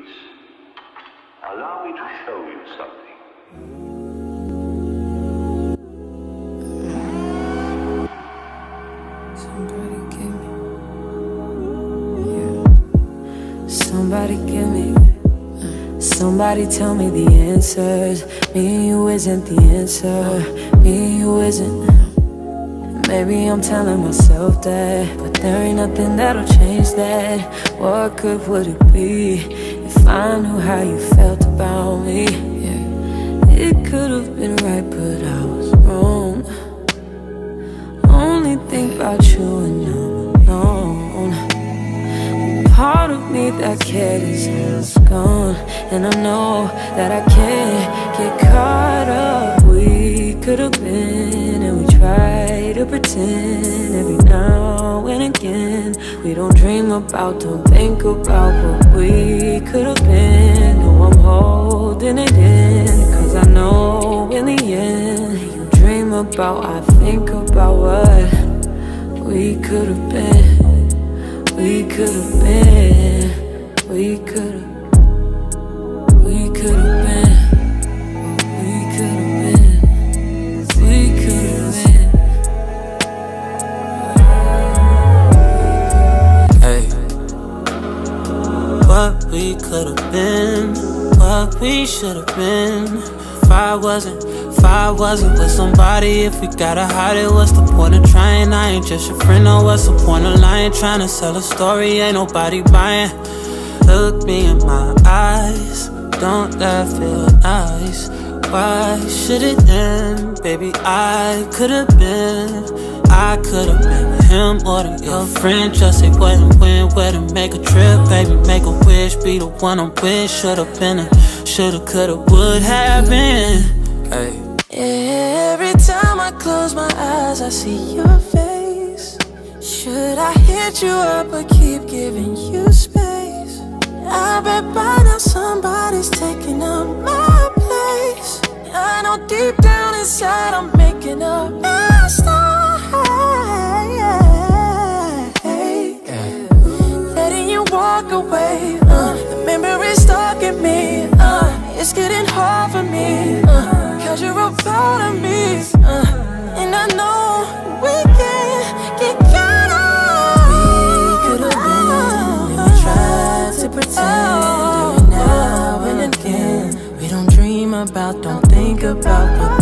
Allow me to show you something. Somebody give me, yeah. Somebody give me, somebody tell me the answers. Me and you isn't the answer. Me and you isn't. Maybe I'm telling myself that, but there ain't nothing that'll change that. What good would it be if I knew how you felt about me? Yeah. It could have been right, but I was wrong. Only think about you and I'm alone. Part of me that cared is gone, and I know that I can't get caught up. We could have been, and we try to pretend every now and again. We don't dream about, don't think about what we could have been. No, I'm holding it in, cause I know in the end you dream about, I think about what we could have been. We could have been, we could have been, we could have been, we could have been. Hey, what we could have been, what we should have been. If I wasn't with somebody, if we gotta hide it, what's the point of trying? I ain't just your friend, no, what's the point of lying? Trying to sell a story, ain't nobody buying. Look me in my eyes, don't that feel nice? Why should it end? Baby, I could've been him or your friend. Just say what and when, where to make a trip. Baby, make a wish, be the one I'm with. Should've been a, shoulda, coulda, would have been. Hey. Every time I close my eyes, I see your face. Should I hit you up or keep giving you space? I bet by now somebody's taking up my place. I know deep down inside I'm making a mistake. Letting you walk away, the memory's stalking me. It's getting hard for me, cause you're a part of me, and I know we can't get caught up. We could've been, and we tried to pretend every now and again. We don't dream about, don't think about what